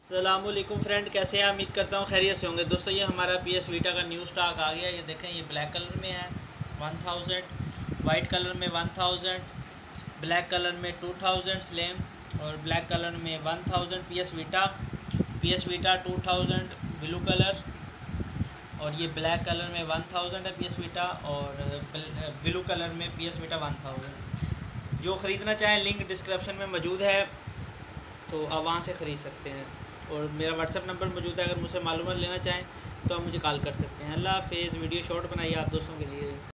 अस्सलामुअलैकुम फ्रेंड, कैसे हैं? उम्मीद करता हूँ खैरियत से होंगे। दोस्तों ये हमारा PS वीटा का न्यू स्टॉक आ गया। ये देखें, ये ब्लैक कलर में है 1000, वाइट कलर में 1000, ब्लैक कलर में 2000 स्लेम और ब्लैक कलर में 1000 PS वीटा 2000 ब्लू कलर। और ये ब्लैक कलर में 1000 है PS वीटा और ब्लू कलर में PS वीटा 1000। जो ख़रीदना चाहें लिंक डिस्क्रिप्शन में मौजूद है, तो आप वहाँ से ख़रीद सकते हैं। और मेरा व्हाट्सअप नंबर मौजूद है, अगर मुझसे मालूमात लेना चाहें तो आप मुझे कॉल कर सकते हैं। अल्लाह हाफ़िज़। वीडियो शॉर्ट बनाइए आप दोस्तों के लिए।